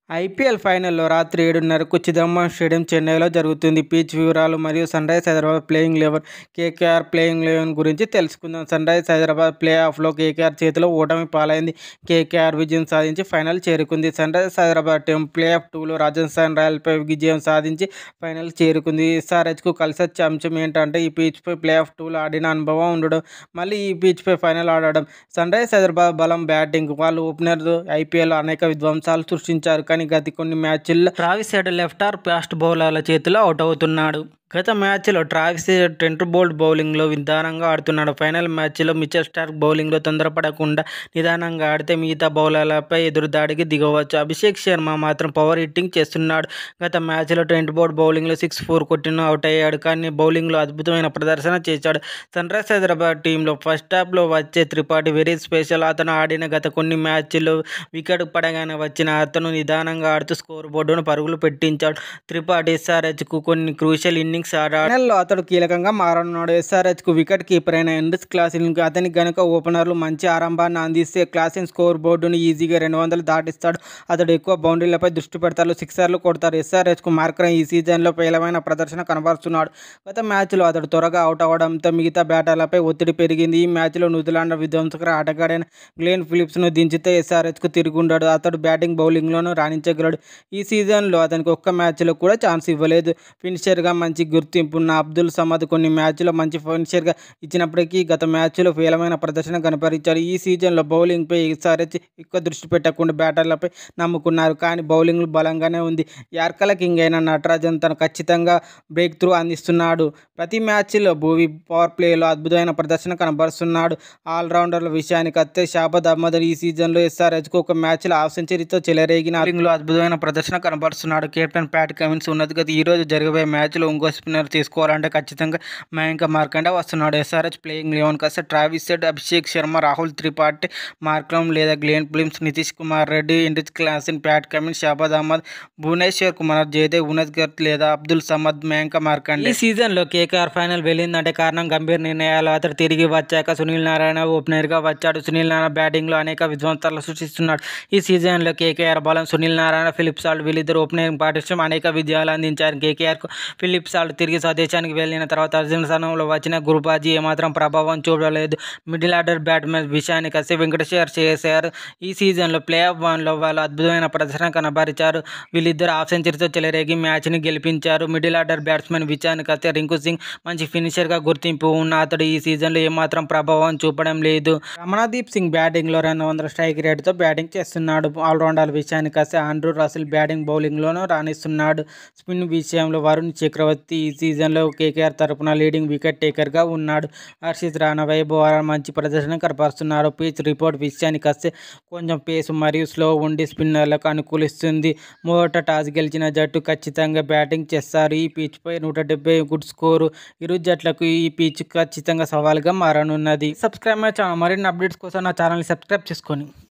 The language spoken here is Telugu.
ఐపీఎల్ ఫైనల్లో రాత్రి 7:30కు చిదంబరం స్టేడియం చెన్నైలో జరుగుతుంది. పిచ్ వివరాలు మరియు Sunrise Hyderabad playing 11, KKR playing 11 గురించి తెలుసుకుందాం. సన్రైజ్ హైదరాబాద్ ప్లే ఆఫ్లో కేకేఆర్ చేతిలో ఓటమి పాలైంది. కేకేఆర్ విజయం సాధించి ఫైనల్ చేరుకుంది. Sunrise Hyderabad team playoff 2లో రాజస్థాన్ రాయల్పై విజయం సాధించి ఫైనల్ చేరుకుంది. ఎస్ఆర్హెచ్కు కలిసొచ్చే అంశం ఏంటంటే ఈ పిచ్పై ప్లే ఆఫ్ 2లో ఆడిన అనుభవం ఉండడం, మళ్ళీ ఈ పిచ్పై ఫైనల్ ఆడడం. సన్రైజ్ హైదరాబాద్ బలం బ్యాటింగ్. వాళ్ళు ఓపెనర్ ఐపీఎల్లో అనేక విధ్వంసాలు సృష్టించారు. కానీ గత కొన్ని మ్యాచ్ల్లో Travis Head left arm fast బౌలర్ల చేతిలో అవుట్ అవుతున్నాడు. గత మ్యాచ్లో ట్రావిస్ ట్రెంట్ బోల్ట్ బౌలింగ్లో నిదానంగా ఆడుతున్నాడు. ఫైనల్ మ్యాచ్లో మిచెల్ స్టార్క్ బౌలింగ్లో తొందరపడకుండా నిదానంగా ఆడితే మిగతా బౌలర్లపై ఎదురుదాడికి దిగవచ్చు. అభిషేక్ శర్మ మాత్రం పవర్ హిట్టింగ్ చేస్తున్నాడు. గత మ్యాచ్లో ట్రెంట్ బోల్ట్ బౌలింగ్లో 6-4 కొట్టిన అవుట్ అయ్యాడు. కానీ బౌలింగ్లో అద్భుతమైన ప్రదర్శన చేశాడు. సన్రైజ్ హైదరాబాద్ టీంలో ఫస్ట్ హాఫ్లో వచ్చే త్రిపాఠి వెరీ స్పెషల్. అతను ఆడిన గత కొన్ని మ్యాచ్ల్లో వికెట్ పడగానే వచ్చిన అతను నిదానంగా ఆడుతూ స్కోర్ బోర్డును పరుగులు పెట్టించాడు. త్రిపాఠి ఎస్ఆర్హెచ్కు కొన్ని క్రూషియల్ ఇన్నింగ్స్ ఆడాడు. ఫైనల్లో అతడు కీలకంగా మారనున్నాడు. ఎస్ఆర్హెచ్కు వికెట్ కీపర్ అయిన ఎండ్రిస్ క్లాసెన్ అతనికి గనుక ఓపెనర్లు మంచి ఆరంభాన్ని అందిస్తే క్లాసెన్ స్కోర్ బోర్డును ఈజీగా 200 దాటిస్తాడు. అతడు ఎక్కువ బౌండరీలపై దృష్టి పెడతాడు, సిక్సర్లు కొడతాడు. ఎస్ఆర్హెచ్కు మార్కర్ ఈ సీజన్లో పేలవమైన ప్రదర్శన కనబరుస్తున్నాడు. గత మ్యాచ్లో అతడు త్వరగా అవుట్ అవడంతో మిగతా బ్యాటర్లపై ఒత్తిడి పెరిగింది. ఈ మ్యాచ్లో న్యూజిలాండ్ విధ్వంసకర ఆటగాడైన గ్లెన్ ఫిలిప్స్ను దించితే ఎస్ఆర్హెచ్కు తిరుగుండడు. అతడు బ్యాటింగ్ బౌలింగ్లోనూ రాణించగలడు. ఈ సీజన్లో అతనికి ఒక్క మ్యాచ్లో కూడా ఛాన్స్ ఇవ్వలేదు. ఫినిషర్గా మంచి గుర్తింపు ఉన్న అబ్దుల్ సమద్ కొన్ని మ్యాచ్లో మంచి ఫినిషర్గా ఇచ్చినప్పటికీ గత మ్యాచ్లో పేలవమైన ప్రదర్శన కనబరిచారు. ఈ సీజన్లో బౌలింగ్పై ఎస్ఆర్హెచ్ ఎక్కువ దృష్టి పెట్టకుండా బ్యాటర్లపై నమ్ముకున్నారు. కానీ బౌలింగ్ బలంగానే ఉంది. యార్కర్ల కింగ్ అయిన నటరాజన్ తను ఖచ్చితంగా బ్రేక్ త్రూ అందిస్తున్నాడు. ప్రతి మ్యాచ్లో భువీ పవర్ ప్లేలో అద్భుతమైన ప్రదర్శన కనబరుస్తున్నాడు. ఆల్రౌండర్ల విషయానికి వస్తే షాబాద్ అహ్మద్ ఈ సీజన్లో ఎస్ఆర్హెచ్కు ఒక మ్యాచ్లో హాఫ్ సెంచరీతో చెలరేగిన బౌలింగ్లో అద్భుతమైన ప్రదర్శన కనబరుస్తున్నాడు. Captain Pat Cummins Unadkat. ఈ రోజు జరగబోయే మ్యాచ్లో ఇంకో స్పిన్నర్ తీసుకోవాలంటే ఖచ్చితంగా మయాంక్ మార్కండే వస్తున్నాడు. ఎస్ఆర్హెచ్ ప్లేయింగ్ 11 కాస్త Travis Head, Abhishek Sharma, Rahul Tripathi, Markram లేదా Glenn Phillips, Nitish Kumar Reddy, Heinrich Klaasen, Pat Cummins, Shahbaz Ahmed, Bhuvneshwar Kumar, Jaydev Unadkat లేదా అబ్దుల్ సమద్, మయాంక్ మార్కండే. ఈ సీజన్లో కేకేఆర్ ఫైనల్ వెళ్ళిందంటే కారణం గంభీర నిర్ణయాలు. అతడు తిరిగి వచ్చాక సునీల్ నారాయణ ఓపెనర్గా వచ్చాడు. సునీల్ నారాయణ బ్యాటింగ్లో అనేక విధ్వంసాలు సృష్టిస్తున్నాడు. ఈ సీజన్లో కేకేఆర్ బలం సునీల్ నారాయణ, ఫిలిప్ సాల్ట్ వీళ్ళిద్దరు ఓపెనింగ్ పార్ట్నర్షిప్ అనేక విజయాలు అందించారు. కేకేఆర్కు ఫిలిప్ సాల్ట్ తిరిగి స్వదేశానికి వెళ్లిన తర్వాత అర్జున్ స్థానంలో వచ్చిన గురుబాజీ ఏమాత్రం ప్రభావం చూడలేదు. మిడిల్ ఆర్డర్ బ్యాట్స్మెన్ విషయానికి వస్తే వెంకటేశ్వర్ చేశారు. ఈ సీజన్లో ప్లే ఆఫ్ 1లో వాళ్ళు అద్భుతమైన ప్రదర్శన కనబరిచారు. వీళ్ళిద్దరు హాఫ్ సెంచరీతో చెలరేగి మ్యాచ్ని గెలిపించారు. మిడిల్ ఆర్డర్ బ్యాట్స్మెన్ విషయానికి వస్తే రింకు సింగ్ మంచి ఫినిషర్గా గుర్తింపు ఉన్న అతడు ఈ సీజన్లో ఏమాత్రం ప్రభావం చూపడం లేదు. రమణదీప్ సింగ్ బ్యాటింగ్లో 200 స్ట్రైక్ రేటుతో బ్యాటింగ్ చేస్తున్నాడు. ఆల్రౌండర్ విషయానికి వస్తే ఆండ్రూ రసెల్ బ్యాటింగ్ బౌలింగ్లోనూ రాణిస్తున్నాడు. స్పిన్ విషయంలో వరుణ్ చక్రవర్తి ఈ సీజన్లో కేకేఆర్ తరపున లీడింగ్ వికెట్ టేకర్గా ఉన్నాడు. హర్షిత్ రాణా, వైభవ్ మంచి ప్రదర్శన కనబరుస్తున్నారు. పిచ్ రిపోర్ట్ విషయానికి వస్తే కొంచెం పేస్ మరియు స్లో ఉండి స్పిన్నర్లకు అనుకూలిస్తుంది. మొదట టాస్ గెలిచిన జట్టు ఖచ్చితంగా బ్యాటింగ్ చేస్తారు. ఈ పిచ్పై 170 గుడ్ స్కోరు. ఇరు జట్లకు ఈ పిచ్ ఖచ్చితంగా సవాల్గా మారనున్నది. Subscribe my channel. మరిన్ని అప్డేట్స్ కోసం నా ఛానల్ని సబ్స్క్రైబ్ చేసుకోండి.